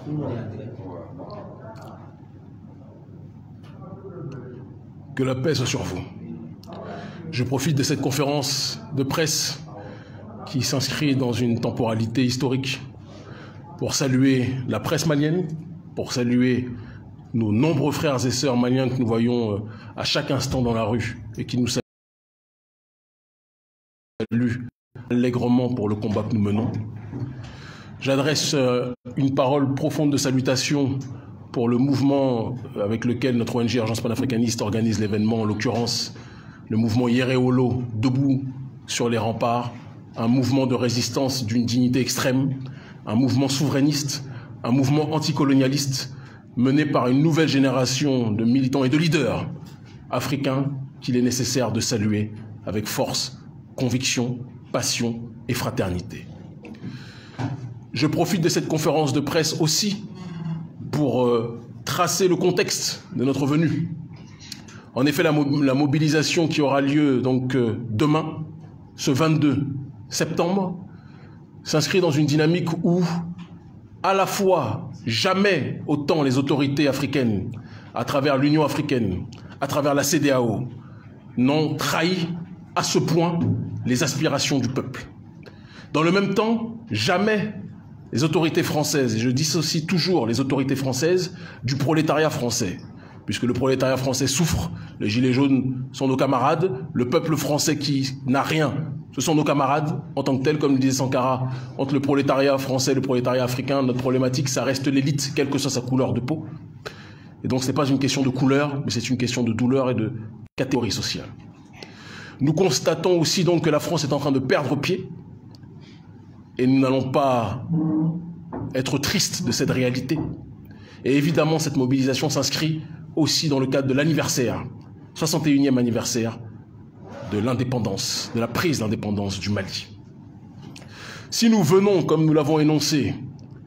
Que la paix soit sur vous. Je profite de cette conférence de presse qui s'inscrit dans une temporalité historique pour saluer la presse malienne, pour saluer nos nombreux frères et sœurs maliens que nous voyons à chaque instant dans la rue et qui nous saluent allègrement pour le combat que nous menons. J'adresse une parole profonde de salutation pour le mouvement avec lequel notre ONG Urgence panafricaniste organise l'événement, en l'occurrence le mouvement Yereolo, debout sur les remparts, un mouvement de résistance d'une dignité extrême, un mouvement souverainiste, un mouvement anticolonialiste mené par une nouvelle génération de militants et de leaders africains qu'il est nécessaire de saluer avec force, conviction, passion et fraternité. Je profite de cette conférence de presse aussi pour tracer le contexte de notre venue. En effet, la mobilisation qui aura lieu donc demain, ce 22 septembre, s'inscrit dans une dynamique où, à la fois, jamais autant les autorités africaines, à travers l'Union africaine, à travers la CEDEAO, n'ont trahi à ce point les aspirations du peuple. Dans le même temps, jamais les autorités françaises, et je dissocie toujours les autorités françaises du prolétariat français, puisque le prolétariat français souffre, les gilets jaunes sont nos camarades, le peuple français qui n'a rien, ce sont nos camarades en tant que tels, comme le disait Sankara, entre le prolétariat français et le prolétariat africain, notre problématique, ça reste l'élite, quelle que soit sa couleur de peau. Et donc ce n'est pas une question de couleur, mais c'est une question de douleur et de catégorie sociale. Nous constatons aussi donc que la France est en train de perdre pied, et nous n'allons pas être tristes de cette réalité. Et évidemment, cette mobilisation s'inscrit aussi dans le cadre de l'anniversaire, 61e anniversaire de l'indépendance, de la prise d'indépendance du Mali. Si nous venons, comme nous l'avons énoncé,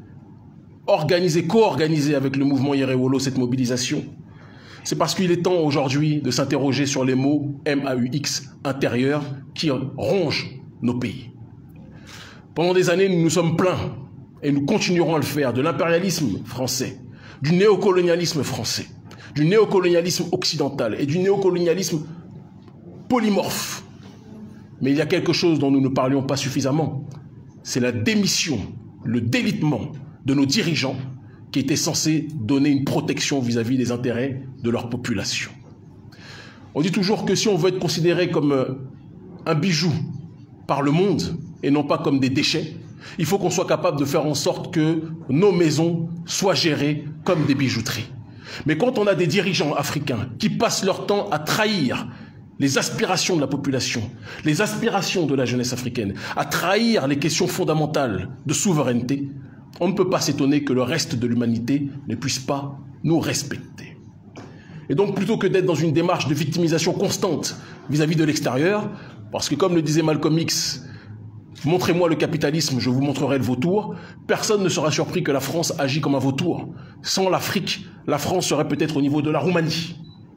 co-organiser avec le mouvement Yereolo cette mobilisation, c'est parce qu'il est temps aujourd'hui de s'interroger sur les mots MAUX intérieurs qui rongent nos pays. Pendant des années, nous nous sommes plaints, et nous continuerons à le faire, de l'impérialisme français, du néocolonialisme français, du néocolonialisme occidental et du néocolonialisme polymorphe. Mais il y a quelque chose dont nous ne parlions pas suffisamment, c'est la démission, le délitement de nos dirigeants qui étaient censés donner une protection vis-à-vis des intérêts de leur population. On dit toujours que si on veut être considéré comme un bijou par le monde, et non pas comme des déchets, il faut qu'on soit capable de faire en sorte que nos maisons soient gérées comme des bijouteries. Mais quand on a des dirigeants africains qui passent leur temps à trahir les aspirations de la population, les aspirations de la jeunesse africaine, à trahir les questions fondamentales de souveraineté, on ne peut pas s'étonner que le reste de l'humanité ne puisse pas nous respecter. Et donc, plutôt que d'être dans une démarche de victimisation constante vis-à-vis de l'extérieur, parce que comme le disait Malcolm X, montrez-moi le capitalisme, je vous montrerai le vautour. Personne ne sera surpris que la France agit comme un vautour. Sans l'Afrique, la France serait peut-être au niveau de la Roumanie.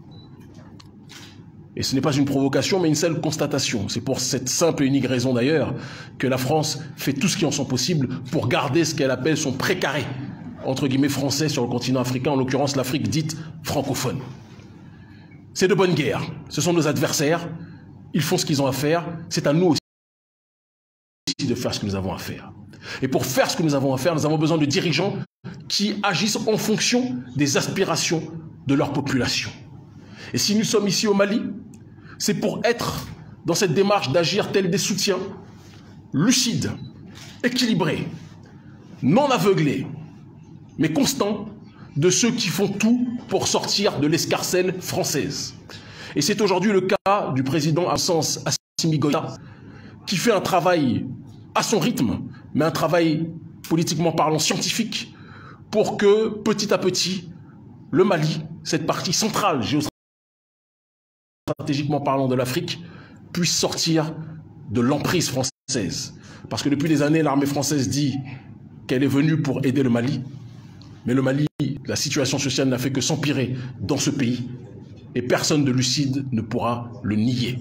Et ce n'est pas une provocation, mais une seule constatation. C'est pour cette simple et unique raison d'ailleurs que la France fait tout ce qui en sont possible pour garder ce qu'elle appelle son précaré, entre guillemets français, sur le continent africain, en l'occurrence l'Afrique dite francophone. C'est de bonne guerre. Ce sont nos adversaires. Ils font ce qu'ils ont à faire. C'est à nous aussi de faire ce que nous avons à faire. Et pour faire ce que nous avons à faire, nous avons besoin de dirigeants qui agissent en fonction des aspirations de leur population. Et si nous sommes ici au Mali, c'est pour être dans cette démarche d'agir tels des soutiens lucides, équilibrés, non aveuglés, mais constants de ceux qui font tout pour sortir de l'escarcelle française. Et c'est aujourd'hui le cas du président Assimi Goïta, qui fait un travail à son rythme, mais un travail politiquement parlant scientifique, pour que petit à petit, le Mali, cette partie centrale, géostratégiquement parlant de l'Afrique, puisse sortir de l'emprise française. Parce que depuis des années, l'armée française dit qu'elle est venue pour aider le Mali, mais le Mali, la situation sociale n'a fait que s'empirer dans ce pays, et personne de lucide ne pourra le nier.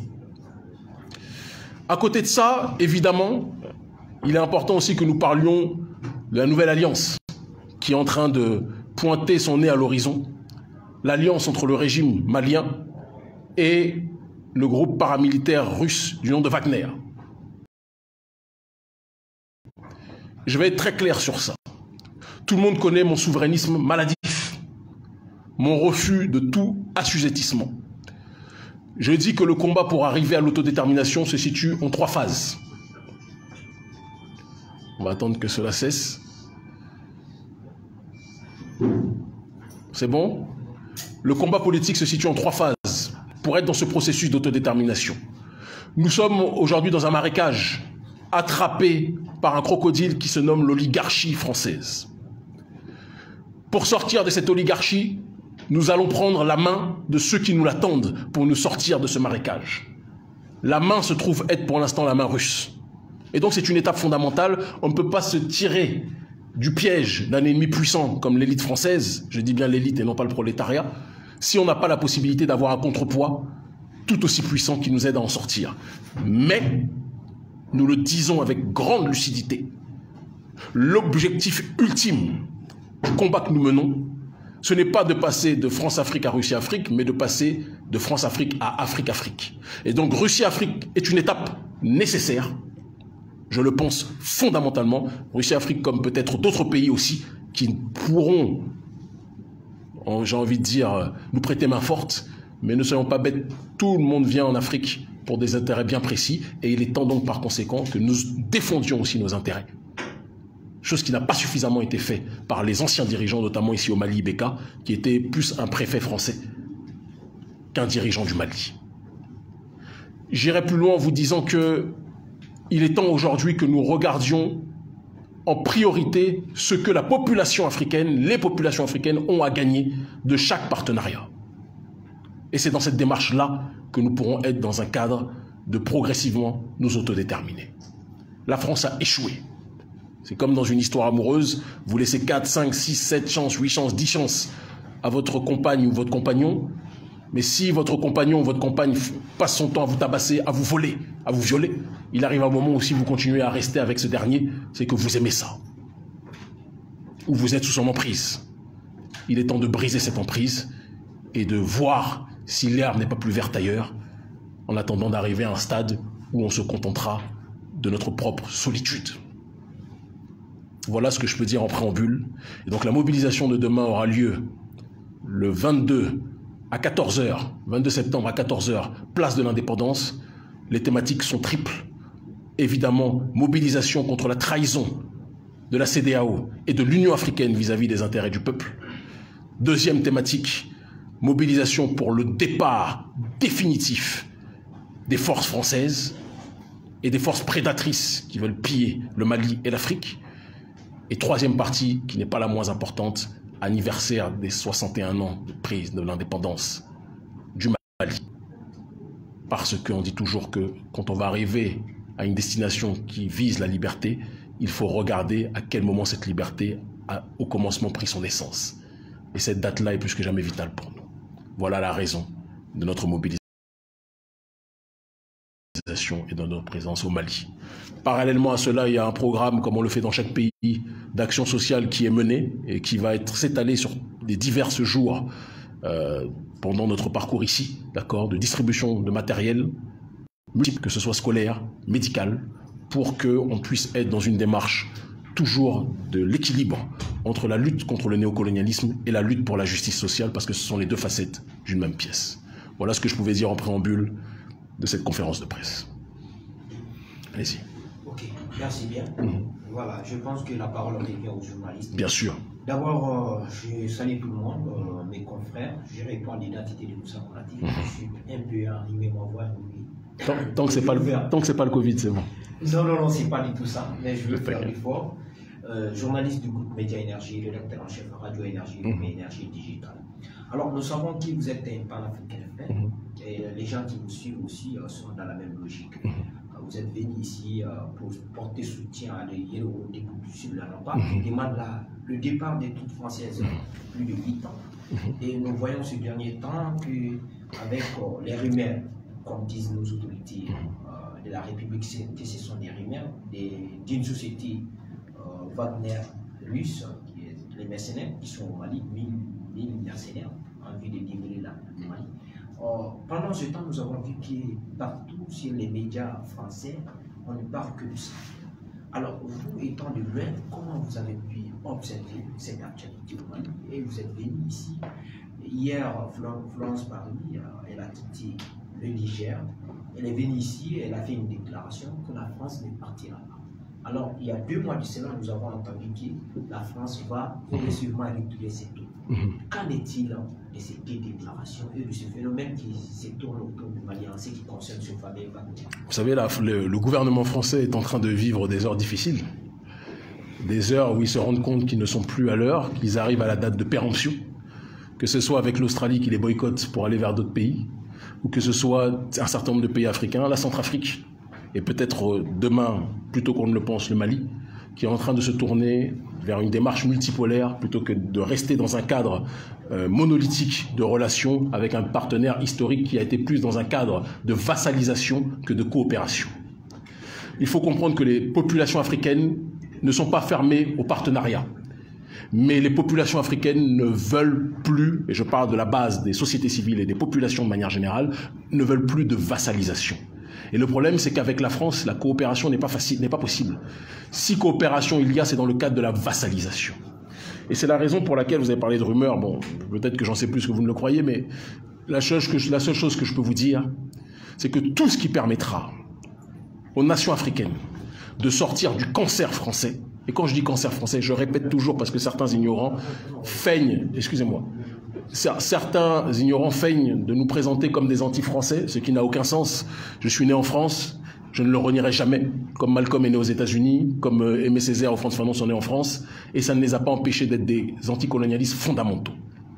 À côté de ça, évidemment, il est important aussi que nous parlions de la nouvelle alliance qui est en train de pointer son nez à l'horizon, l'alliance entre le régime malien et le groupe paramilitaire russe du nom de Wagner. Je vais être très clair sur ça. Tout le monde connaît mon souverainisme maladif, mon refus de tout assujettissement. Je dis que le combat pour arriver à l'autodétermination se situe en 3 phases. On va attendre que cela cesse. C'est bon? Le combat politique se situe en 3 phases pour être dans ce processus d'autodétermination. Nous sommes aujourd'hui dans un marécage, attrapés par un crocodile qui se nomme l'oligarchie française. Pour sortir de cette oligarchie, nous allons prendre la main de ceux qui nous l'attendent pour nous sortir de ce marécage. La main se trouve être pour l'instant la main russe. Et donc c'est une étape fondamentale. On ne peut pas se tirer du piège d'un ennemi puissant comme l'élite française, je dis bien l'élite et non pas le prolétariat, si on n'a pas la possibilité d'avoir un contrepoids tout aussi puissant qui nous aide à en sortir. Mais, nous le disons avec grande lucidité, l'objectif ultime du combat que nous menons, ce n'est pas de passer de France-Afrique à Russie-Afrique, mais de passer de France-Afrique à Afrique-Afrique. Et donc Russie-Afrique est une étape nécessaire, je le pense fondamentalement, Russie-Afrique comme peut-être d'autres pays aussi, qui pourront, j'ai envie de dire, nous prêter main forte, mais ne soyons pas bêtes, tout le monde vient en Afrique pour des intérêts bien précis, et il est temps donc par conséquent que nous défendions aussi nos intérêts. Chose qui n'a pas suffisamment été faite par les anciens dirigeants, notamment ici au Mali, Beka, qui était plus un préfet français qu'un dirigeant du Mali. J'irai plus loin en vous disant que il est temps aujourd'hui que nous regardions en priorité ce que la population africaine, les populations africaines ont à gagner de chaque partenariat. Et c'est dans cette démarche-là que nous pourrons être dans un cadre de progressivement nous autodéterminer. La France a échoué. C'est comme dans une histoire amoureuse, vous laissez 4, 5, 6, 7 chances, 8 chances, 10 chances à votre compagne ou votre compagnon, mais si votre compagnon ou votre compagne passe son temps à vous tabasser, à vous voler, à vous violer, il arrive un moment où si vous continuez à rester avec ce dernier, c'est que vous aimez ça. Ou vous êtes sous son emprise. Il est temps de briser cette emprise et de voir si l'herbe n'est pas plus verte ailleurs, en attendant d'arriver à un stade où on se contentera de notre propre solitude. Voilà ce que je peux dire en préambule. Et donc la mobilisation de demain aura lieu le 22 à 14h, 22 septembre à 14h, place de l'Indépendance. Les thématiques sont triples. Évidemment, mobilisation contre la trahison de la CEDEAO et de l'Union africaine vis-à-vis des intérêts du peuple. Deuxième thématique, mobilisation pour le départ définitif des forces françaises et des forces prédatrices qui veulent piller le Mali et l'Afrique. Et troisième partie, qui n'est pas la moins importante, anniversaire des 61 ans de prise de l'indépendance du Mali. Parce qu'on dit toujours que quand on va arriver à une destination qui vise la liberté, il faut regarder à quel moment cette liberté a au commencement pris son essence. Et cette date-là est plus que jamais vitale pour nous. Voilà la raison de notre mobilisation et de notre présence au Mali. Parallèlement à cela, il y a un programme, comme on le fait dans chaque pays, d'action sociale qui est mené et qui va s'étaler sur des divers jours pendant notre parcours ici, d'accord, de distribution de matériel multiple, que ce soit scolaire, médical, pour qu'on puisse être dans une démarche toujours de l'équilibre entre la lutte contre le néocolonialisme et la lutte pour la justice sociale, parce que ce sont les deux facettes d'une même pièce. Voilà ce que je pouvais dire en préambule de cette conférence de presse. Allez-y. Ok, merci bien. Voilà, je pense que la parole revient aux journalistes. Bien sûr. D'abord, je salue tout le monde, mes confrères. Je réponds à l'identité de Moussa Konate. Je suis un peu enrhumé, ma voix. Tant que c'est pas le Covid, c'est bon. Non, c'est pas du tout ça, mais je veux faire l'effort. Journaliste du groupe Média Énergie, rédacteur en chef Radio Énergie et Énergie Digitale. Alors, nous savons que vous êtes un panafricain, et les gens qui vous suivent aussi sont dans la même logique. Vous êtes venu ici pour porter soutien à l'héros des groupes du Sud de la Rampa, qui demandent le départ des troupes françaises plus de 8 ans. Et nous voyons ces derniers temps qu'avec les rumeurs, comme disent nos autorités de la République, que ce sont des rumeurs d'une société Wagner russe, qui est mercenaires qui sont au Mali, 1000 mercenaires en vue de livrer le Mali. Pendant ce temps, nous avons vu que partout sur les médias français, on ne parle que de ça. Alors, vous étant de loin, comment vous avez pu observer cette actualité au Mali? Et vous êtes venu ici. Hier, Florence Paris, elle a quitté le Niger. Elle est venue ici, elle a fait une déclaration que la France ne partira pas. Alors, il y a 2 mois de cela, nous avons entendu que la France va progressivement retirer ses taux. Qu'en est-il de ces déclarations et de ce phénomène qui se tourne autour du Mali en ce qui concerne ce fameux Wagner? Vous savez, le gouvernement français est en train de vivre des heures difficiles. Des heures où ils se rendent compte qu'ils ne sont plus à l'heure, qu'ils arrivent à la date de péremption. Que ce soit avec l'Australie qui les boycotte pour aller vers d'autres pays, ou que ce soit un certain nombre de pays africains, la Centrafrique, et peut-être demain, plutôt qu'on ne le pense, le Mali, qui est en train de se tourner vers une démarche multipolaire plutôt que de rester dans un cadre monolithique de relations avec un partenaire historique qui a été plus dans un cadre de vassalisation que de coopération. Il faut comprendre que les populations africaines ne sont pas fermées au partenariat. Mais les populations africaines ne veulent plus, et je parle de la base des sociétés civiles et des populations de manière générale, ne veulent plus de vassalisation. Et le problème, c'est qu'avec la France, la coopération n'est pas possible. Si coopération il y a, c'est dans le cadre de la vassalisation. Et c'est la raison pour laquelle vous avez parlé de rumeurs. Bon, peut-être que j'en sais plus que vous ne le croyez, mais la seule chose que je peux vous dire, c'est que tout ce qui permettra aux nations africaines de sortir du cancer français, et quand je dis cancer français, je répète toujours parce que certains ignorants feignent, excusez-moi, certains ignorants feignent de nous présenter comme des anti-français, ce qui n'a aucun sens. Je suis né en France, je ne le renierai jamais, comme Malcolm est né aux États-Unis, comme Aimé Césaire ou Frantz Fanon sont nés en France, et ça ne les a pas empêchés d'être des anticolonialistes fondamentaux.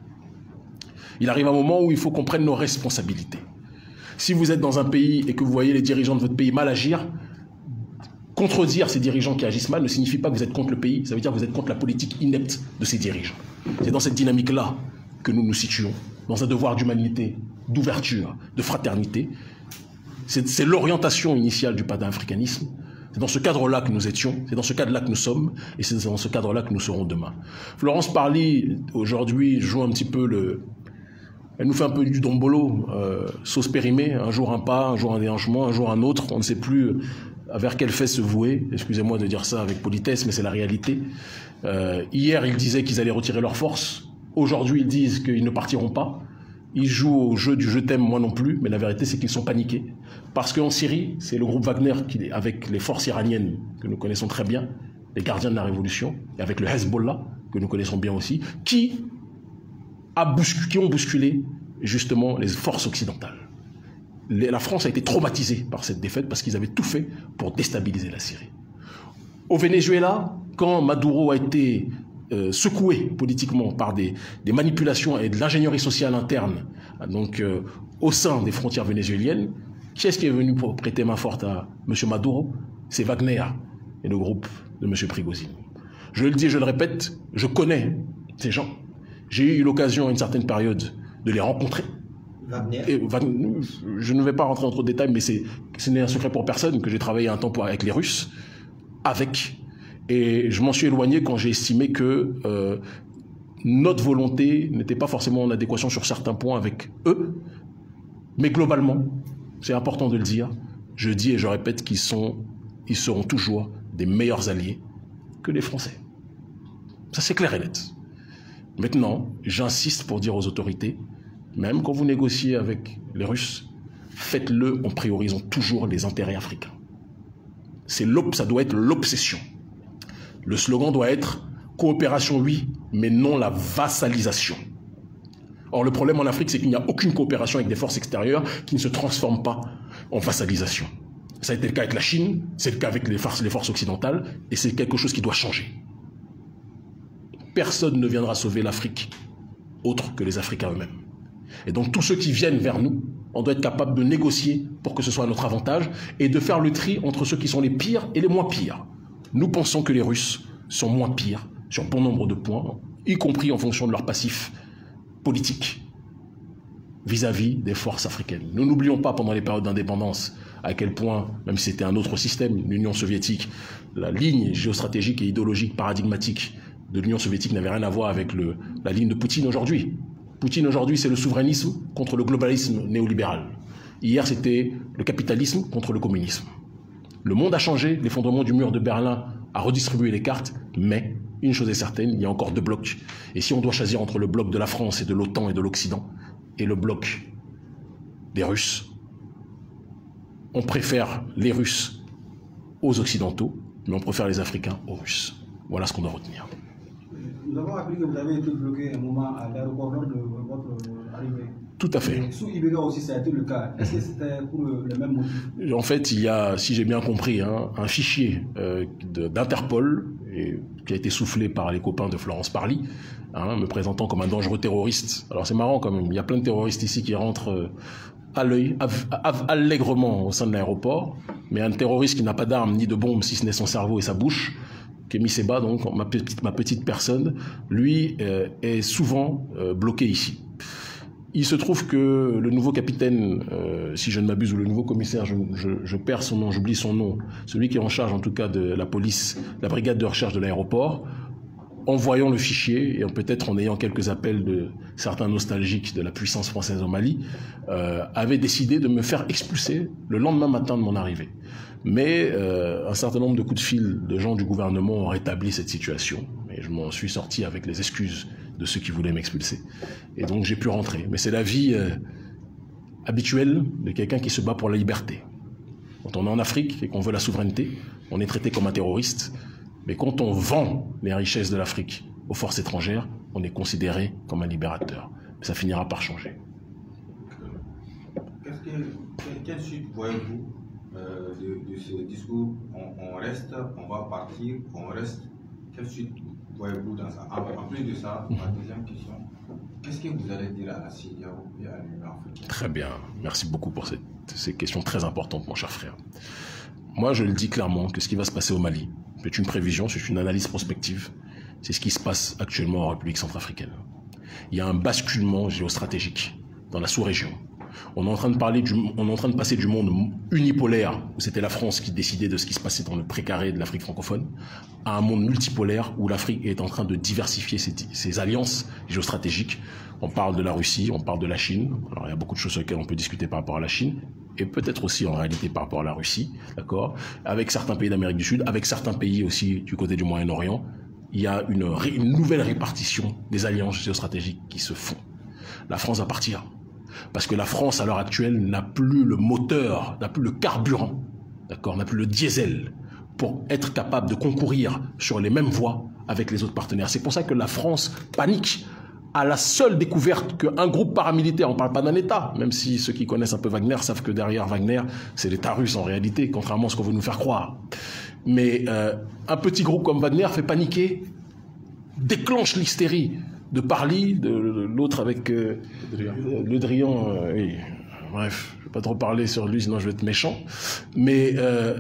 Il arrive un moment où il faut qu'on prenne nos responsabilités. Si vous êtes dans un pays et que vous voyez les dirigeants de votre pays mal agir, contredire ces dirigeants qui agissent mal ne signifie pas que vous êtes contre le pays, ça veut dire que vous êtes contre la politique inepte de ces dirigeants. C'est dans cette dynamique-là que nous nous situons, dans un devoir d'humanité, d'ouverture, de fraternité. C'est l'orientation initiale du panafricanisme. C'est dans ce cadre-là que nous étions, c'est dans ce cadre-là que nous sommes, et c'est dans ce cadre-là que nous serons demain. Florence Parly, aujourd'hui, joue un petit peu elle nous fait un peu du dombolo, sauce périmée, un jour un pas, un jour un déhanchement, un jour un autre, on ne sait plus vers quel fait se vouer. Excusez-moi de dire ça avec politesse, mais c'est la réalité. Hier, ils disaient qu'ils allaient retirer leurs forces. Aujourd'hui, ils disent qu'ils ne partiront pas. Ils jouent au jeu du « je t'aime, moi non plus », mais la vérité, c'est qu'ils sont paniqués. Parce qu'en Syrie, c'est le groupe Wagner, avec les forces iraniennes, que nous connaissons très bien, les gardiens de la révolution, et avec le Hezbollah, que nous connaissons bien aussi, qui ont bousculé, justement, les forces occidentales. La France a été traumatisée par cette défaite parce qu'ils avaient tout fait pour déstabiliser la Syrie. Au Venezuela, quand Maduro a été secoué politiquement par des manipulations et de l'ingénierie sociale interne, donc au sein des frontières vénézuéliennes, qui est-ce qui est venu pour prêter main forte à M. Maduro? C'est Wagner et le groupe de M. Prigozhin. Je le dis et je le répète, je connais ces gens. J'ai eu l'occasion à une certaine période de les rencontrer. Je ne vais pas rentrer dans trop de détails, mais ce n'est un secret pour personne que j'ai travaillé un temps avec les Russes, et je m'en suis éloigné quand j'ai estimé que notre volonté n'était pas forcément en adéquation sur certains points avec eux, mais globalement, c'est important de le dire, je dis et je répète qu'ils seront toujours des meilleurs alliés que les Français. Ça c'est clair et net. Maintenant, j'insiste pour dire aux autorités, même quand vous négociez avec les Russes, faites-le en priorisant toujours les intérêts africains. Ça doit être l'obsession. Le slogan doit être « coopération, oui, mais non la vassalisation ». Or, le problème en Afrique, c'est qu'il n'y a aucune coopération avec des forces extérieures qui ne se transforment pas en vassalisation. Ça a été le cas avec la Chine, c'est le cas avec les forces occidentales, et c'est quelque chose qui doit changer. Personne ne viendra sauver l'Afrique autre que les Africains eux-mêmes. Et donc tous ceux qui viennent vers nous, on doit être capable de négocier pour que ce soit à notre avantage et de faire le tri entre ceux qui sont les pires et les moins pires. Nous pensons que les Russes sont moins pires sur bon nombre de points, y compris en fonction de leur passif politique vis-à-vis des forces africaines. Nous n'oublions pas pendant les périodes d'indépendance à quel point, même si c'était un autre système, l'Union soviétique, la ligne géostratégique et idéologique paradigmatique de l'Union soviétique n'avait rien à voir avec la ligne de Poutine aujourd'hui. Poutine aujourd'hui, c'est le souverainisme contre le globalisme néolibéral. Hier, c'était le capitalisme contre le communisme. Le monde a changé, l'effondrement du mur de Berlin a redistribué les cartes, mais une chose est certaine, il y a encore deux blocs. Et si on doit choisir entre le bloc de la France et de l'OTAN et de l'Occident, et le bloc des Russes, on préfère les Russes aux Occidentaux, mais on préfère les Africains aux Russes. Voilà ce qu'on doit retenir. Nous avons appris que vous avez été bloqué un moment à l'aéroport lors de votre arrivée. Tout à fait. Sous Ibeka aussi, ça a été le cas. Est-ce que c'était pour le même motif? En fait, il y a, si j'ai bien compris, un fichier d'Interpol qui a été soufflé par les copains de Florence Parly, me présentant comme un dangereux terroriste. Alors c'est marrant quand même, il y a plein de terroristes ici qui rentrent à l'œil, allègrement au sein de l'aéroport, mais un terroriste qui n'a pas d'armes ni de bombes, si ce n'est son cerveau et sa bouche, Kémy Séba, donc ma petite personne, lui est souvent bloqué ici. Il se trouve que le nouveau capitaine, si je ne m'abuse, ou le nouveau commissaire, je perds son nom, j'oublie son nom, celui qui est en charge en tout cas de la police, la brigade de recherche de l'aéroport, en voyant le fichier, et peut-être en ayant quelques appels de certains nostalgiques de la puissance française au Mali, avait décidé de me faire expulser le lendemain matin de mon arrivée. Mais un certain nombre de coups de fil de gens du gouvernement ont rétabli cette situation, et je m'en suis sorti avec les excuses de ceux qui voulaient m'expulser. Et donc j'ai pu rentrer. Mais c'est la vie habituelle de quelqu'un qui se bat pour la liberté. Quand on est en Afrique et qu'on veut la souveraineté, on est traité comme un terroriste. Mais quand on vend les richesses de l'Afrique aux forces étrangères, on est considéré comme un libérateur. Mais ça finira par changer. Quelle suite voyez-vous de ce discours? On reste, on va partir, on reste. Quelle suite voyez-vous dans ça? En plus de ça, ma deuxième question, qu'est-ce que vous allez dire à la CEDEAO et à l'Union africaine? Très bien, merci beaucoup pour ces questions très importantes, mon cher frère. Moi, je le dis clairement que ce qui va se passer au Mali, c'est une prévision, c'est une analyse prospective, c'est ce qui se passe actuellement en République centrafricaine. Il y a un basculement géostratégique dans la sous-région. On est en train de passer du monde unipolaire, où c'était la France qui décidait de ce qui se passait dans le précaré de l'Afrique francophone, à un monde multipolaire où l'Afrique est en train de diversifier ses alliances géostratégiques. On parle de la Russie, on parle de la Chine. Alors il y a beaucoup de choses sur lesquelles on peut discuter par rapport à la Chine, et peut-être aussi en réalité par rapport à la Russie, d'accord, avec certains pays d'Amérique du Sud, avec certains pays aussi du côté du Moyen-Orient. Il y a une nouvelle répartition des alliances géostratégiques qui se font. La France va partir. Parce que la France, à l'heure actuelle, n'a plus le moteur, n'a plus le carburant, d'accord, n'a plus le diesel pour être capable de concourir sur les mêmes voies avec les autres partenaires. C'est pour ça que la France panique à la seule découverte qu'un groupe paramilitaire, on ne parle pas d'un État, même si ceux qui connaissent un peu Wagner savent que derrière Wagner, c'est l'État russe en réalité, contrairement à ce qu'on veut nous faire croire. Mais un petit groupe comme Wagner fait paniquer, déclenche l'hystérie de Parly, de l'autre avec Le Drian, oui. Bref, je ne vais pas trop parler sur lui, sinon je vais être méchant. Mais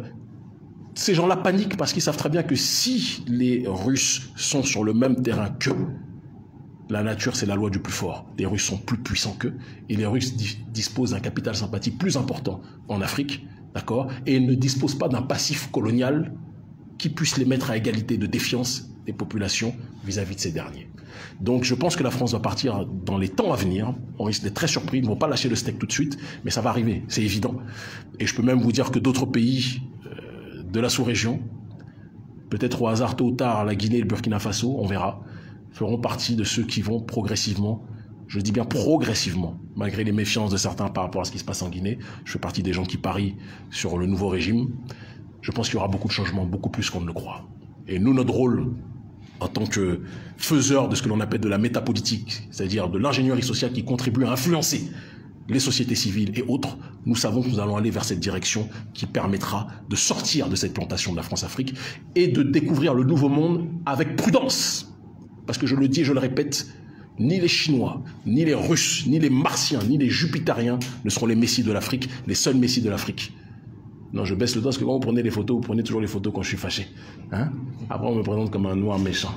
ces gens-là paniquent parce qu'ils savent très bien que si les Russes sont sur le même terrain qu'eux, la nature, c'est la loi du plus fort. Les Russes sont plus puissants qu'eux, et les Russes disposent d'un capital sympathique plus important en Afrique, d'accord, et ils ne disposent pas d'un passif colonial qui puisse les mettre à égalité de défiance des populations vis-à-vis de ces derniers. Donc je pense que la France va partir dans les temps à venir. On risque d'être très surpris. Ils ne vont pas lâcher le steak tout de suite, mais ça va arriver, c'est évident. Et je peux même vous dire que d'autres pays de la sous-région, peut-être au hasard tôt ou tard, la Guinée et le Burkina Faso, on verra, feront partie de ceux qui vont progressivement, je dis bien progressivement, malgré les méfiances de certains par rapport à ce qui se passe en Guinée. Je fais partie des gens qui parient sur le nouveau régime. Je pense qu'il y aura beaucoup de changements, beaucoup plus qu'on ne le croit. Et nous, notre rôle, en tant que faiseurs de ce que l'on appelle de la métapolitique, c'est-à-dire de l'ingénierie sociale qui contribue à influencer les sociétés civiles et autres, nous savons que nous allons aller vers cette direction qui permettra de sortir de cette plantation de la France-Afrique et de découvrir le nouveau monde avec prudence. Parce que je le dis et je le répète, ni les Chinois, ni les Russes, ni les Martiens, ni les Jupitériens ne seront les messies de l'Afrique, les seuls messies de l'Afrique. Non, je baisse le doigt parce que quand vous prenez les photos, vous prenez toujours les photos quand je suis fâché. Hein? Après, on me présente comme un noir méchant.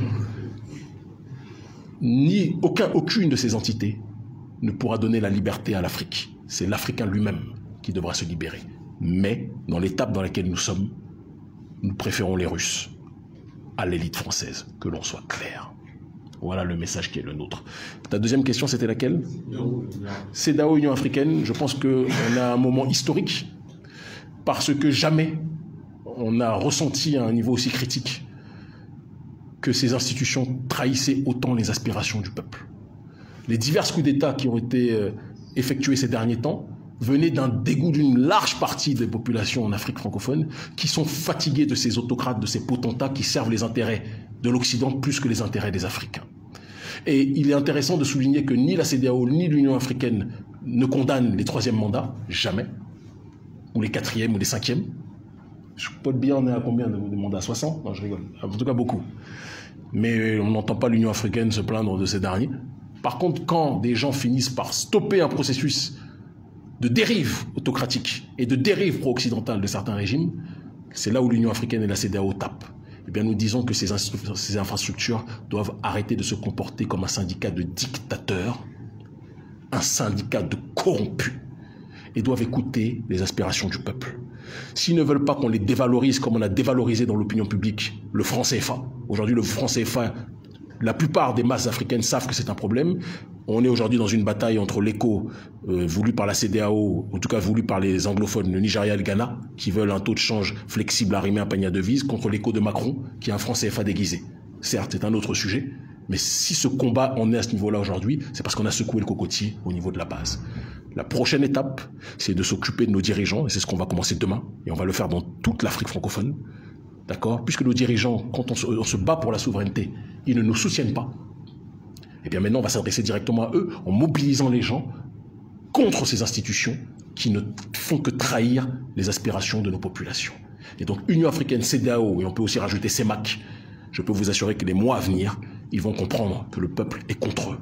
Aucune de ces entités ne pourra donner la liberté à l'Afrique. C'est l'Africain lui-même qui devra se libérer. Mais, dans l'étape dans laquelle nous sommes, nous préférons les Russes à l'élite française, que l'on soit clair. Voilà le message qui est le nôtre. Ta deuxième question, c'était laquelle? CEDEAO, Union africaine. Je pense qu'on a un moment historique parce que jamais on a ressenti à un niveau aussi critique que ces institutions trahissaient autant les aspirations du peuple. Les divers coups d'État qui ont été effectués ces derniers temps venaient d'un dégoût d'une large partie des populations en Afrique francophone qui sont fatiguées de ces autocrates, de ces potentats qui servent les intérêts de l'Occident plus que les intérêts des Africains. Et il est intéressant de souligner que ni la CEDEAO ni l'Union africaine ne condamnent les troisièmes mandats, jamais, ou les quatrièmes ou les cinquièmes. Je ne sais pas bien, on est à combien de mandats? 60? Non, je rigole. En tout cas, beaucoup. Mais on n'entend pas l'Union africaine se plaindre de ces derniers. Par contre, quand des gens finissent par stopper un processus de dérive autocratique et de dérive pro-occidentale de certains régimes, c'est là où l'Union africaine et la CEDEAO tapent. Eh bien, nous disons que ces infrastructures doivent arrêter de se comporter comme un syndicat de dictateurs, un syndicat de corrompus, et doivent écouter les aspirations du peuple. S'ils ne veulent pas qu'on les dévalorise comme on a dévalorisé dans l'opinion publique le franc CFA, aujourd'hui le franc CFA, la plupart des masses africaines savent que c'est un problème. On est aujourd'hui dans une bataille entre l'écho voulu par la CEDEAO, en tout cas voulu par les anglophones, le Nigeria et le Ghana, qui veulent un taux de change flexible arrimé à un panier à devises, contre l'écho de Macron, qui est un franc CFA déguisé. Certes, c'est un autre sujet, mais si ce combat en est à ce niveau-là aujourd'hui, c'est parce qu'on a secoué le cocotier au niveau de la base. La prochaine étape, c'est de s'occuper de nos dirigeants, et c'est ce qu'on va commencer demain, et on va le faire dans toute l'Afrique francophone. D'accord? Puisque nos dirigeants, quand on se bat pour la souveraineté, ils ne nous soutiennent pas. Eh bien maintenant, on va s'adresser directement à eux en mobilisant les gens contre ces institutions qui ne font que trahir les aspirations de nos populations. Et donc, Union africaine, CEDEAO, et on peut aussi rajouter CEMAC, je peux vous assurer que les mois à venir, ils vont comprendre que le peuple est contre eux.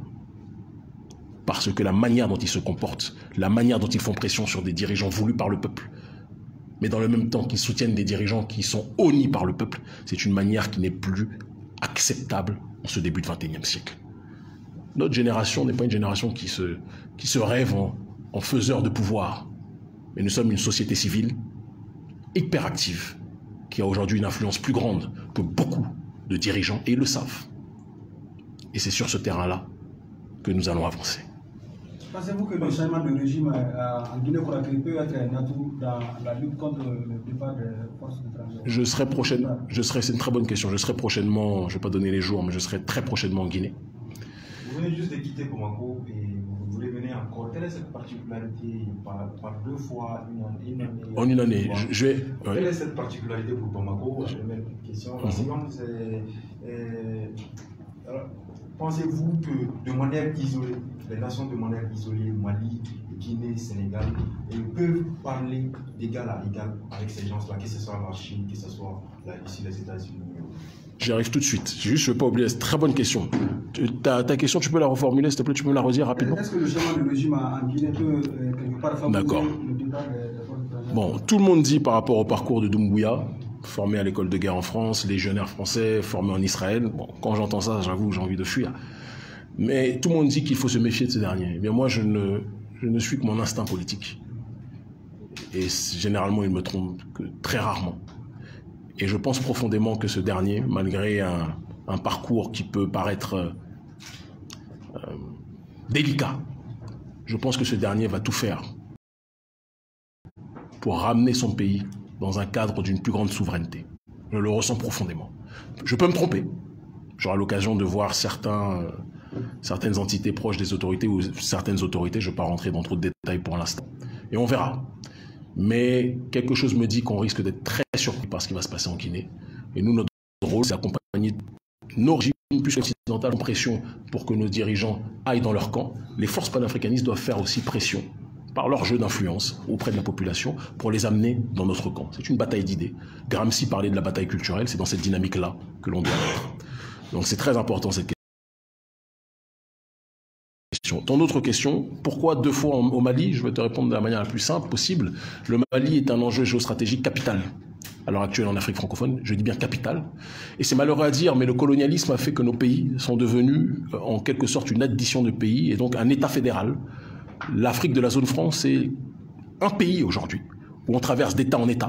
Parce que la manière dont ils se comportent, la manière dont ils font pression sur des dirigeants voulus par le peuple, mais dans le même temps qu'ils soutiennent des dirigeants qui sont honnis par le peuple, c'est une manière qui n'est plus acceptable en ce début du XXIe siècle. Notre génération n'est pas une génération qui se rêve en faiseur de pouvoir, mais nous sommes une société civile hyper active qui a aujourd'hui une influence plus grande que beaucoup de dirigeants, et ils le savent. Et c'est sur ce terrain-là que nous allons avancer. Pensez-vous que le changement de régime en Guinée-Conakry peut être un atout dans la lutte contre le départ des forces étrangères? C'est une très bonne question. Je serai prochainement, je ne vais pas donner les jours, mais je serai très prochainement en Guinée. Vous venez juste de quitter Bamako et vous voulez venir encore. Quelle est cette particularité par 2 fois, une année? En une année, je vais... Quelle est cette particularité pour Bamako? Même question. La seconde, c'est... Pensez-vous que de manière isolée, les nations de manière isolée, Mali, Guinée, Sénégal, peuvent parler d'égal à égal avec ces gens-là, que ce soit la Chine, que ce soit la Russie, les États-Unis? J'y arrive tout de suite. Je ne veux pas oublier, c'est une très bonne question. Ta question, tu peux la reformuler, s'il te plaît, tu peux me la redire rapidement? Est-ce que le changement de régime en Guinée peut quelque part favoriser le départ des forces étrangères? Bon, tout le monde dit par rapport au parcours de Doumbouya, formé à l'école de guerre en France, légionnaire français, formé en Israël. Bon, quand j'entends ça, j'avoue, j'ai envie de fuir. Mais tout le monde dit qu'il faut se méfier de ces derniers. Eh bien, moi, je ne suis que mon instinct politique. Et généralement, il me trompe que très rarement. Et je pense profondément que ce dernier, malgré un parcours qui peut paraître délicat, je pense que ce dernier va tout faire pour ramener son pays dans un cadre d'une plus grande souveraineté. Je le ressens profondément. Je peux me tromper. J'aurai l'occasion de voir certaines entités proches des autorités ou certaines autorités. Je ne vais pas rentrer dans trop de détails pour l'instant. Et on verra. Mais quelque chose me dit qu'on risque d'être très surpris par ce qui va se passer en Guinée. Et nous, notre rôle, c'est d'accompagner nos régimes plus occidentales en pression pour que nos dirigeants aillent dans leur camp. Les forces panafricanistes doivent faire aussi pression par leur jeu d'influence auprès de la population pour les amener dans notre camp. C'est une bataille d'idées. Gramsci parlait de la bataille culturelle, c'est dans cette dynamique-là que l'on doit être. Donc c'est très important cette question. Ton autre question, pourquoi 2 fois au Mali? Je vais te répondre de la manière la plus simple possible. Le Mali est un enjeu géostratégique capital à l'heure actuelle en Afrique francophone, je dis bien capital. Et c'est malheureux à dire, mais le colonialisme a fait que nos pays sont devenus en quelque sorte une addition de pays et donc un État fédéral. L'Afrique de la zone franc, c'est un pays aujourd'hui, où on traverse d'État en État.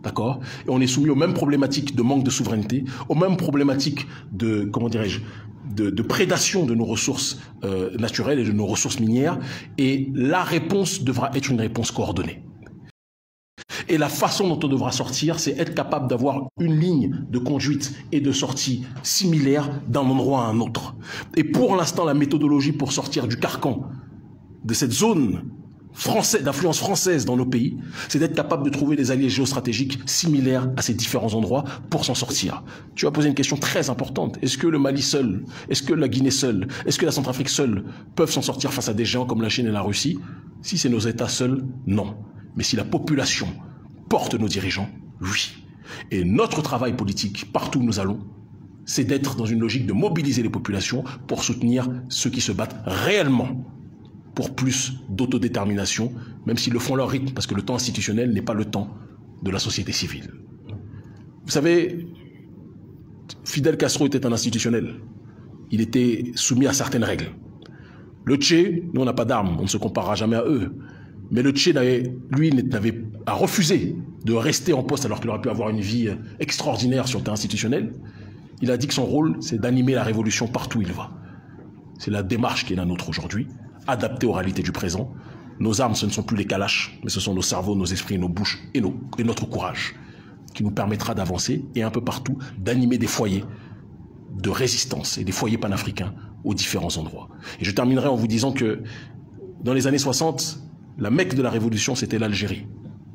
d'accord? Et on est soumis aux mêmes problématiques de manque de souveraineté, aux mêmes problématiques de, comment dirais-je, de prédation de nos ressources naturelles et de nos ressources minières. Et la réponse devra être une réponse coordonnée. Et la façon dont on devra sortir, c'est être capable d'avoir une ligne de conduite et de sortie similaire d'un endroit à un autre. Et pour l'instant, la méthodologie pour sortir du carcan de cette zone d'influence française dans nos pays, c'est d'être capable de trouver des alliés géostratégiques similaires à ces différents endroits pour s'en sortir. Tu as posé une question très importante. Est-ce que le Mali seul, est-ce que la Guinée seule, est-ce que la Centrafrique seule peuvent s'en sortir face à des géants comme la Chine et la Russie? Si c'est nos États seuls, non. Mais si la population porte nos dirigeants, oui. Et notre travail politique, partout où nous allons, c'est d'être dans une logique de mobiliser les populations pour soutenir ceux qui se battent réellement pour plus d'autodétermination, même s'ils le font à leur rythme, parce que le temps institutionnel n'est pas le temps de la société civile. Vous savez, Fidel Castro était un institutionnel. Il était soumis à certaines règles. Le Tché, nous on n'a pas d'armes, on ne se comparera jamais à eux. Mais le Tché, lui, a refusé de rester en poste alors qu'il aurait pu avoir une vie extraordinaire sur le terrain institutionnel. Il a dit que son rôle, c'est d'animer la révolution partout où il va. C'est la démarche qui est la nôtre aujourd'hui, adaptée aux réalités du présent. Nos armes, ce ne sont plus les calaches, mais ce sont nos cerveaux, nos esprits, nos bouches et notre courage qui nous permettra d'avancer et un peu partout d'animer des foyers de résistance et des foyers panafricains aux différents endroits. Et je terminerai en vous disant que dans les années 60, la Mecque de la Révolution, c'était l'Algérie.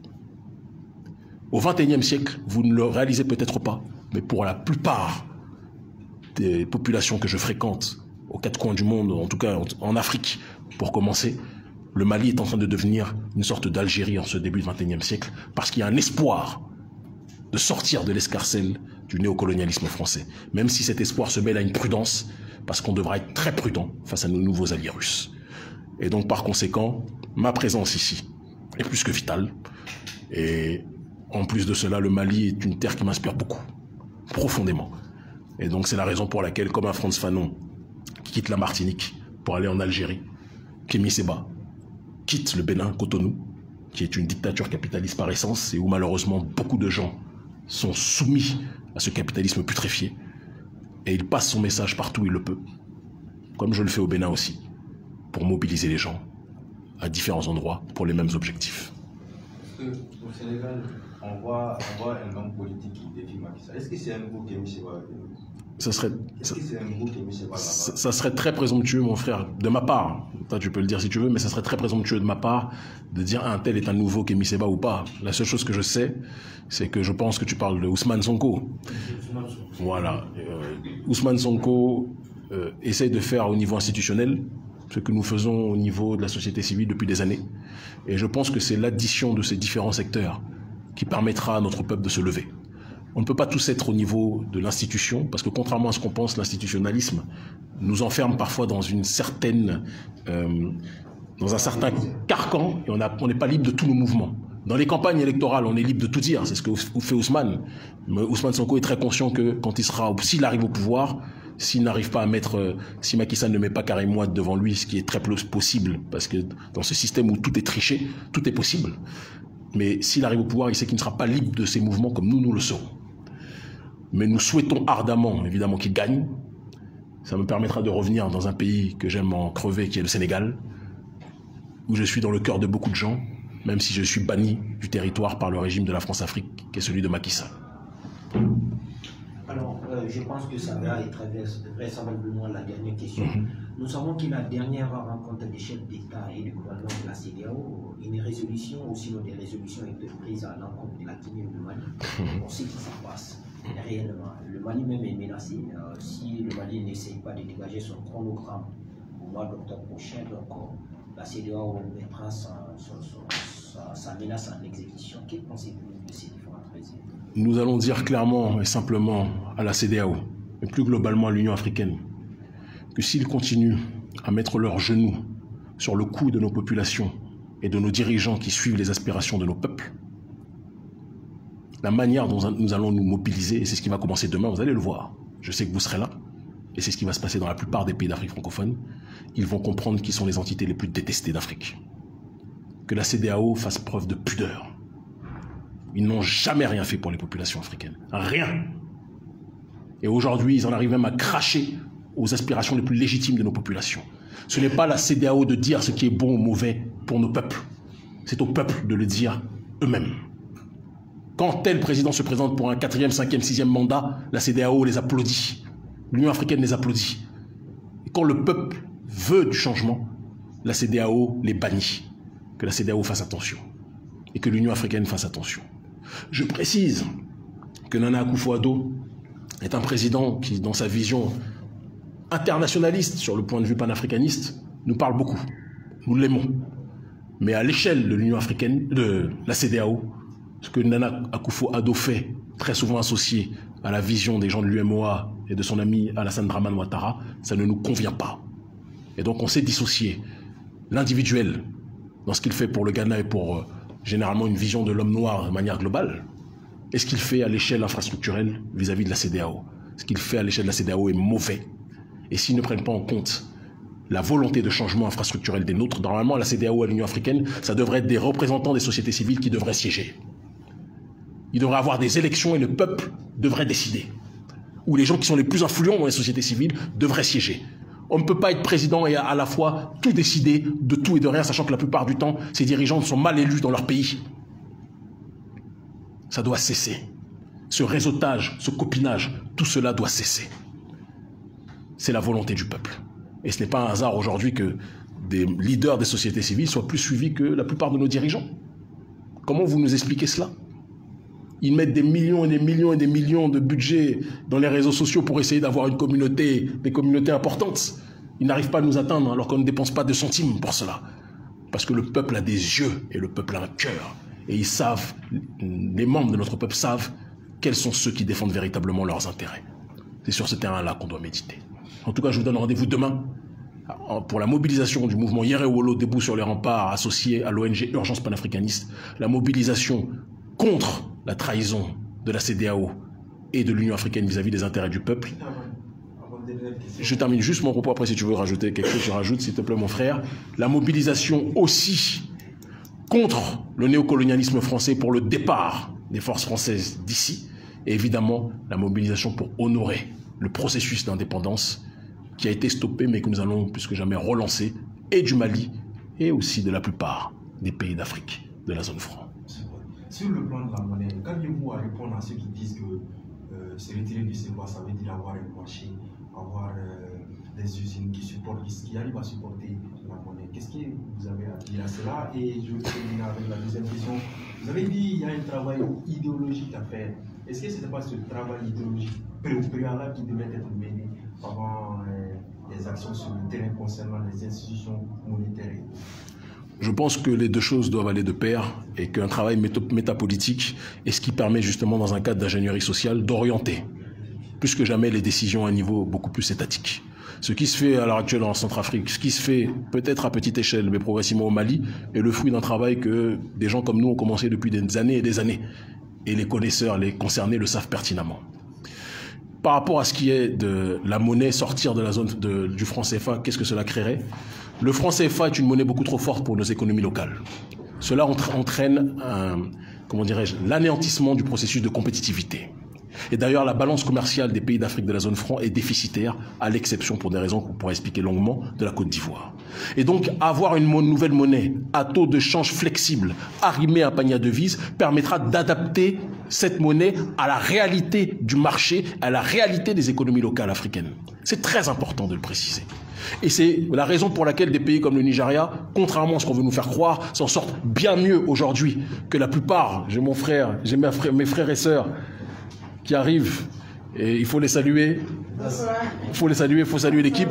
Au XXIe siècle, vous ne le réalisez peut-être pas, mais pour la plupart des populations que je fréquente aux quatre coins du monde, en tout cas en Afrique, pour commencer, le Mali est en train de devenir une sorte d'Algérie en ce début du XXIe siècle, parce qu'il y a un espoir de sortir de l'escarcelle du néocolonialisme français, même si cet espoir se mêle à une prudence, parce qu'on devra être très prudent face à nos nouveaux alliés russes. Et donc, par conséquent, ma présence ici est plus que vitale. Et en plus de cela, le Mali est une terre qui m'inspire beaucoup, profondément. Et donc, c'est la raison pour laquelle, comme un Frantz Fanon qui quitte la Martinique pour aller en Algérie, Kémy Séba quitte le Bénin, Cotonou, qui est une dictature capitaliste par essence et où malheureusement beaucoup de gens sont soumis à ce capitalisme putréfié. Et il passe son message partout où il le peut, comme je le fais au Bénin aussi, pour mobiliser les gens à différents endroits pour les mêmes objectifs. Au Sénégal, on voit un homme politique qui défie Macky Sall. Est-ce que c'est un nouveau Kémy Séba? Ça serait, Est-ce que c'est un nouveau Kémy Séba là-bas? Ça serait très présomptueux, mon frère, de ma part. Toi, tu peux le dire si tu veux, mais ça serait très présomptueux de ma part de dire un tel est un nouveau Kémy Séba ou pas. La seule chose que je sais, c'est que je pense que tu parles de Ousmane Sonko. Voilà. Ousmane Sonko essaye de faire au niveau institutionnel ce que nous faisons au niveau de la société civile depuis des années. Et je pense que c'est l'addition de ces différents secteurs qui permettra à notre peuple de se lever. On ne peut pas tous être au niveau de l'institution, parce que contrairement à ce qu'on pense, l'institutionnalisme nous enferme parfois dans une certaine, dans un certain carcan, et on n'est pas libre de tous nos mouvements. Dans les campagnes électorales, on est libre de tout dire, c'est ce que fait Ousmane. Mais Ousmane Sonko est très conscient que quand s'il arrive au pouvoir, s'il n'arrive pas à mettre, si Macky Sall ne met pas Karim Wade devant lui, ce qui est très possible, parce que dans ce système où tout est triché, tout est possible. Mais s'il arrive au pouvoir, il sait qu'il ne sera pas libre de ses mouvements comme nous le serons. Mais nous souhaitons ardemment, évidemment, qu'il gagne. Ça me permettra de revenir dans un pays que j'aime en crever, qui est le Sénégal, où je suis dans le cœur de beaucoup de gens, même si je suis banni du territoire par le régime de la France-Afrique, qui est celui de Macky Sall. Alors, je pense que ça va et traverse vraisemblablement la dernière question. Nous savons que la dernière rencontre des chefs d'État et du gouvernement de la CEDEAO, une résolution, ou sinon des résolutions ont été prises à l'encontre de la Guinée et du Mali. On sait ce qui se passe réellement. Le Mali même est menacé. Si le Mali n'essaye pas de dégager son chronogramme au mois d'octobre prochain, donc la CEDEAO mettra sa menace en exécution. Que pensez-vous de ces différentes résolutions? Nous allons dire clairement et simplement à la CEDEAO, et plus globalement à l'Union africaine, que s'ils continuent à mettre leurs genoux sur le cou de nos populations et de nos dirigeants qui suivent les aspirations de nos peuples, la manière dont nous allons nous mobiliser, et c'est ce qui va commencer demain, vous allez le voir, je sais que vous serez là, et c'est ce qui va se passer dans la plupart des pays d'Afrique francophone, ils vont comprendre qui sont les entités les plus détestées d'Afrique. Que la CEDEAO fasse preuve de pudeur. Ils n'ont jamais rien fait pour les populations africaines. Rien. Et aujourd'hui, ils en arrivent même à cracher aux aspirations les plus légitimes de nos populations. Ce n'est pas la CEDEAO de dire ce qui est bon ou mauvais pour nos peuples. C'est au peuple de le dire eux-mêmes. Quand tel président se présente pour un 4e, 5e, 6e mandat, la CEDEAO les applaudit. L'Union africaine les applaudit. Et quand le peuple veut du changement, la CEDEAO les bannit. Que la CEDEAO fasse attention. Et que l'Union africaine fasse attention. Je précise que Nana Akufo-Addo est un président qui, dans sa vision internationaliste, sur le point de vue panafricaniste, nous parle beaucoup. Nous l'aimons. Mais à l'échelle de l'Union africaine, de la CEDEAO, ce que Nana Akufo-Addo fait, très souvent associé à la vision des gens de l'UMOA et de son ami Alassane Dramane Ouattara, ça ne nous convient pas. Et donc on s'est dissocié l'individuel dans ce qu'il fait pour le Ghana et pour généralement une vision de l'homme noir de manière globale, et ce qu'il fait à l'échelle infrastructurelle vis-à-vis de la CEDEAO. Ce qu'il fait à l'échelle de la CEDEAO est mauvais. Et s'ils ne prennent pas en compte la volonté de changement infrastructurel des nôtres, normalement à la CEDEAO, à l'Union africaine, ça devrait être des représentants des sociétés civiles qui devraient siéger. Il devrait y avoir des élections et le peuple devrait décider. Ou les gens qui sont les plus influents dans les sociétés civiles devraient siéger. On ne peut pas être président et à la fois tout décider de tout et de rien, sachant que la plupart du temps, ces dirigeants sont mal élus dans leur pays. Ça doit cesser. Ce réseautage, ce copinage, tout cela doit cesser. C'est la volonté du peuple. Et ce n'est pas un hasard aujourd'hui que des leaders des sociétés civiles soient plus suivis que la plupart de nos dirigeants. Comment vous nous expliquez cela? Ils mettent des millions et des millions et des millions de budget dans les réseaux sociaux pour essayer d'avoir une communauté, des communautés importantes. Ils n'arrivent pas à nous atteindre alors qu'on ne dépense pas de centimes pour cela. Parce que le peuple a des yeux et le peuple a un cœur. Et ils savent, les membres de notre peuple savent quels sont ceux qui défendent véritablement leurs intérêts. C'est sur ce terrain-là qu'on doit méditer. En tout cas, je vous donne rendez-vous demain pour la mobilisation du mouvement Yerewolo debout sur les remparts associé à l'ONG Urgence Panafricaniste, la mobilisation contre la trahison de la CEDEAO et de l'Union africaine vis-à-vis des intérêts du peuple. Je termine juste mon propos, après si tu veux rajouter quelque chose, je rajoute s'il te plaît mon frère. La mobilisation aussi contre le néocolonialisme français pour le départ des forces françaises d'ici, et évidemment la mobilisation pour honorer le processus d'indépendance qui a été stoppé mais que nous allons plus que jamais relancer, et du Mali et aussi de la plupart des pays d'Afrique, de la zone franc. Sur le plan de la monnaie, qu'avez-vous à répondre à ceux qui disent que se retirer du CFA, ça veut dire avoir un marché, avoir des usines qui arrivent à supporter la monnaie? Qu'est-ce que vous avez à dire à cela? Et je vais terminer avec la deuxième question. Vous avez dit qu'il y a un travail idéologique à faire. Est-ce que ce n'était pas ce travail idéologique préalable qui devait être mené avant les actions sur le terrain concernant les institutions monétaires? Je pense que les deux choses doivent aller de pair et qu'un travail métapolitique est ce qui permet justement dans un cadre d'ingénierie sociale d'orienter plus que jamais les décisions à un niveau beaucoup plus étatique. Ce qui se fait à l'heure actuelle en Centrafrique, ce qui se fait peut-être à petite échelle mais progressivement au Mali est le fruit d'un travail que des gens comme nous ont commencé depuis des années et des années. Et les connaisseurs, les concernés le savent pertinemment. Par rapport à ce qui est de la monnaie, sortir de la zone du franc CFA, qu'est-ce que cela créerait? Le franc CFA est une monnaie beaucoup trop forte pour nos économies locales. Cela entraîne l'anéantissement du processus de compétitivité. Et d'ailleurs, la balance commerciale des pays d'Afrique de la zone franc est déficitaire, à l'exception, pour des raisons qu'on pourra expliquer longuement, de la Côte d'Ivoire. Et donc, avoir une nouvelle monnaie à taux de change flexible, arrimée à un panier à devises, permettra d'adapter cette monnaie à la réalité du marché, à la réalité des économies locales africaines. C'est très important de le préciser. Et c'est la raison pour laquelle des pays comme le Nigeria, contrairement à ce qu'on veut nous faire croire, s'en sortent bien mieux aujourd'hui que la plupart. J'ai mon frère, j'ai mes frères et sœurs qui arrivent et il faut les saluer. Il faut saluer l'équipe.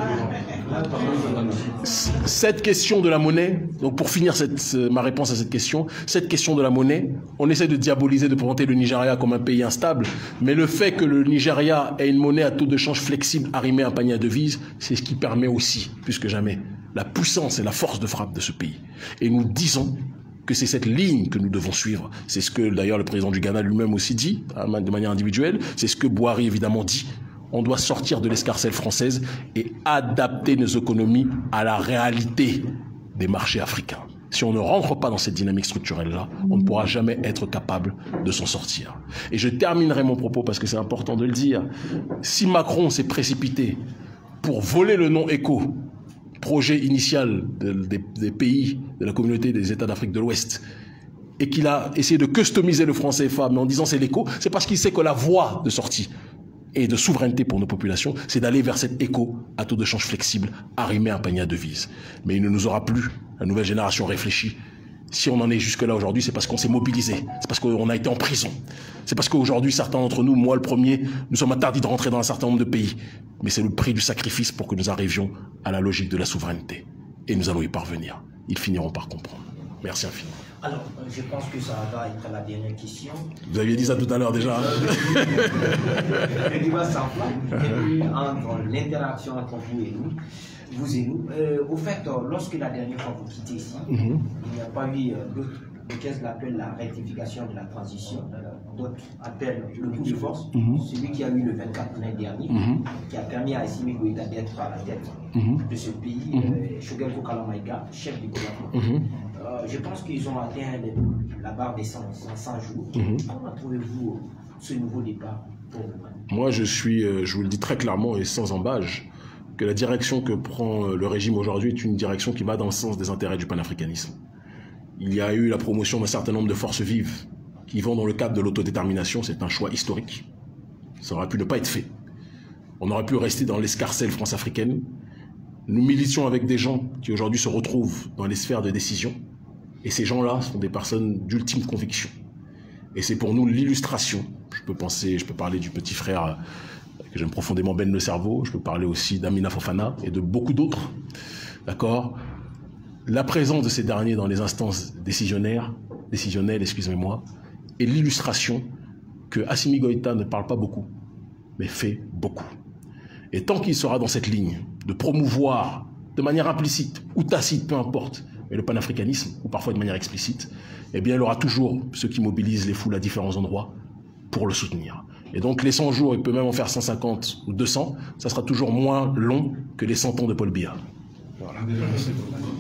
Cette question de la monnaie, donc pour finir ma réponse à cette question de la monnaie, on essaie de diaboliser, de présenter le Nigeria comme un pays instable, mais le fait que le Nigeria ait une monnaie à taux de change flexible arrimée à un panier à devises, c'est ce qui permet aussi, plus que jamais, la puissance et la force de frappe de ce pays. Et nous disons que c'est cette ligne que nous devons suivre. C'est ce que d'ailleurs le président du Ghana lui-même aussi dit, de manière individuelle, c'est ce que Boari évidemment dit. On doit sortir de l'escarcelle française et adapter nos économies à la réalité des marchés africains. Si on ne rentre pas dans cette dynamique structurelle-là, on ne pourra jamais être capable de s'en sortir. Et je terminerai mon propos parce que c'est important de le dire. Si Macron s'est précipité pour voler le nom ECO, projet initial des pays de la communauté des États d'Afrique de l'Ouest, et qu'il a essayé de customiser le franc CFA, mais en disant c'est l'éco, c'est parce qu'il sait que la voie de sortie et de souveraineté pour nos populations, c'est d'aller vers cet éco à taux de change flexible, arrimé à un panier à devises. Mais il ne nous aura plus, la nouvelle génération réfléchit. Si on en est jusque-là aujourd'hui, c'est parce qu'on s'est mobilisé, c'est parce qu'on a été en prison, c'est parce qu'aujourd'hui, certains d'entre nous, moi le premier, nous sommes interdits de rentrer dans un certain nombre de pays. Mais c'est le prix du sacrifice pour que nous arrivions à la logique de la souveraineté. Et nous allons y parvenir. Ils finiront par comprendre. Merci infiniment. Alors, je pense que ça va être la dernière question. Vous aviez dit ça tout à l'heure déjà. Le débat s'enflamme entre l'interaction entre vous et nous. Au fait, lorsque la dernière fois vous quittez ici, il n'y a pas eu d'autres. Qu'est-ce qu'on appelle la rectification de la transition, d'autres appellent le coup de force, celui qui a eu le 24 mai dernier, qui a permis à Assimi Goïta d'être à la tête de ce pays, Choguel Kalamaïga, chef du gouvernement. Je pense qu'ils ont atteint la barre des 100 jours. Comment trouvez-vous ce nouveau départ pour vous? Moi, je vous le dis très clairement et sans embâge, que la direction que prend le régime aujourd'hui est une direction qui va dans le sens des intérêts du panafricanisme. Il y a eu la promotion d'un certain nombre de forces vives qui vont dans le cadre de l'autodétermination. C'est un choix historique. Ça aurait pu ne pas être fait. On aurait pu rester dans l'escarcelle france-africaine. Nous militions avec des gens qui aujourd'hui se retrouvent dans les sphères de décision. Et ces gens-là sont des personnes d'ultime conviction. Et c'est pour nous l'illustration. Je peux parler du petit frère que j'aime profondément, Ben Le Cerveau. Je peux parler aussi d'Amina Fofana et de beaucoup d'autres. D'accord ? La présence de ces derniers dans les instances décisionnelles, excusez-moi, est l'illustration que Assimi Goïta ne parle pas beaucoup, mais fait beaucoup. Et tant qu'il sera dans cette ligne de promouvoir de manière implicite ou tacite, peu importe, mais le panafricanisme, ou parfois de manière explicite, eh bien il aura toujours ceux qui mobilisent les foules à différents endroits pour le soutenir. Et donc les 100 jours, il peut même en faire 150 ou 200, ça sera toujours moins long que les 100 ans de Paul Biya. Voilà.